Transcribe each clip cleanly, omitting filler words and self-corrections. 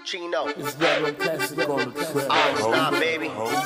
Chino. It's Red Classic on the track. Nah, baby.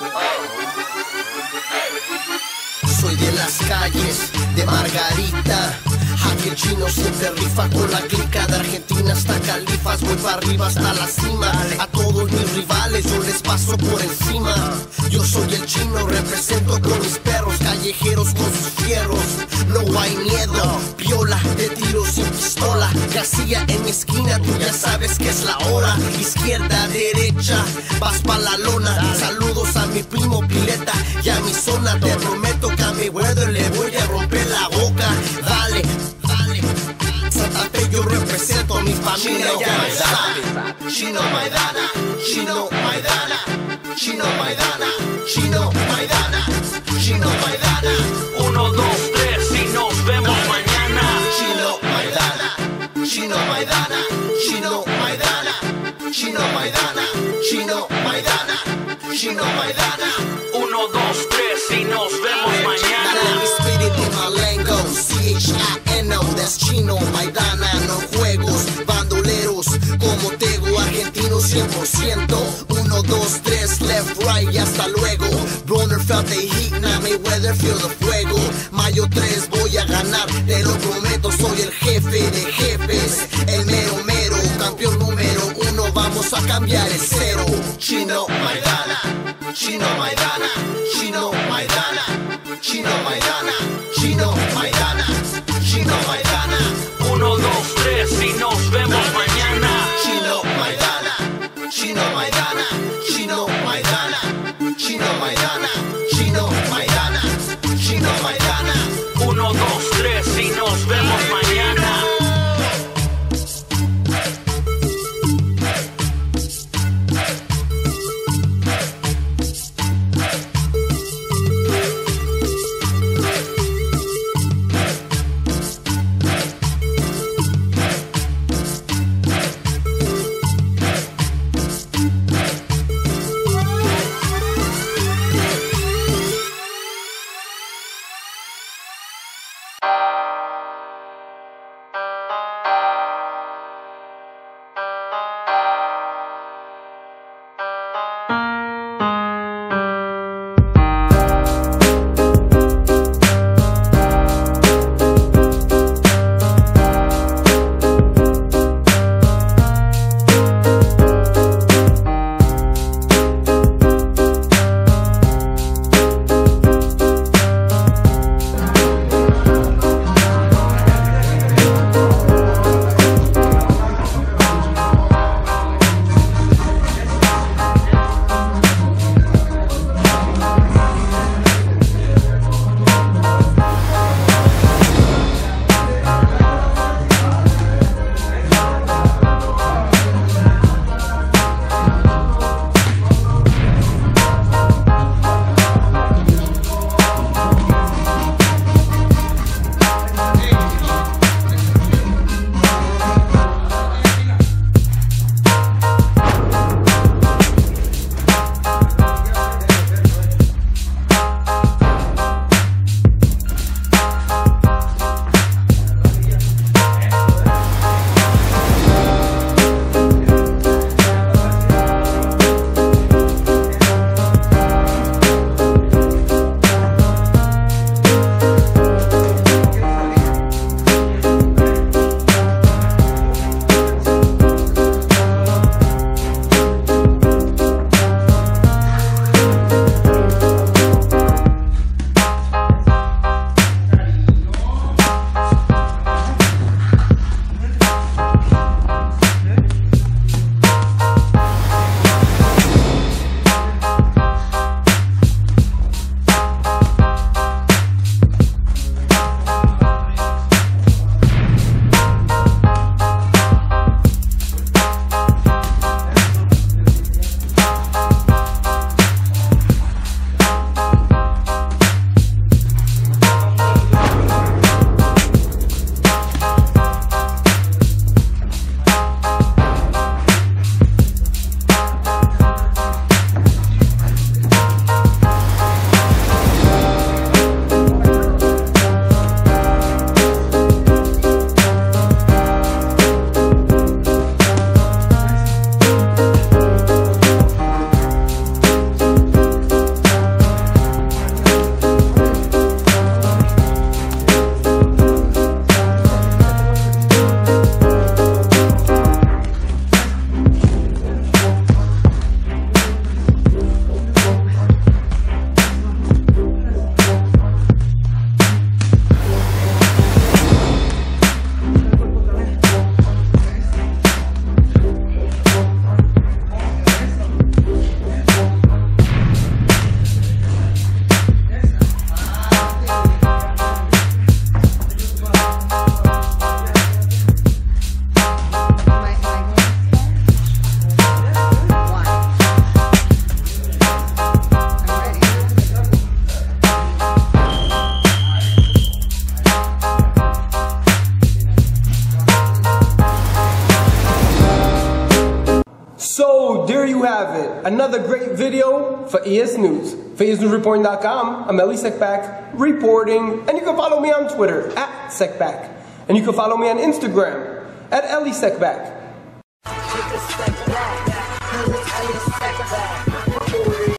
Soy de las calles de Margarita. Aquí el chino siempre rifa con la clica de Argentina hasta Califas. Voy para arriba hasta la cima. A todos mis rivales yo les paso por encima. Yo soy el chino, represento con mis perros callejeros con sus fierros. No hay miedo, piola, de tiro sin pistola. Casilla en mi esquina, tú ya sabes que es la hora. Izquierda, derecha, vas pa' la lona. Saludos a mi primo Pileta y a mi zona. Te prometo que a mi weather le voy a romper la boca. Dale, dale. Santa Fe yo represento a mi familia, ya me sabe. Chino Maidana, Chino Maidana, Chino Maidana, Chino Maidana, Chino Maidana. 1, 2, 3 y nos vemos mañana. Chino Maidana, Chino Maidana, Chino Maidana, Chino Maidana, Chino Maidana, Chino Maidana. 1, 2, 3 y nos vemos mañana. Let me spit it in my lingo, C-H-I-N-O, that's Chino Maidana. No juegos, bandoleros, como Tego, argentino 100%. 1, 2, 3, left, right y hasta luego. Brunner felt the heat, now Mayweather feel the fuego. Mayo 3 voy a ganar, te lo prometo, soy el jefe de jefes. El mero mero, campeón número 1, vamos a cambiar el cero. Chino Maidana, Chino Maidana, Chino Maidana, Chino Maidana, Chino Maidana, Chino Maidana. 1, 2, 3 y nos vemos mañana. Chino Maidana, Chino Maidana, Chino Maidana, Chino Maidana, Chino Maidana, Chino Maidana. 1, 2, 3 y nos vemos mañana. So, there you have it. Another great video for ES News. For ESNewsReporting.com, I'm Elie Seckbach, reporting. And you can follow me on Twitter, @Seckbach. And you can follow me on Instagram, @Elie Seckbach.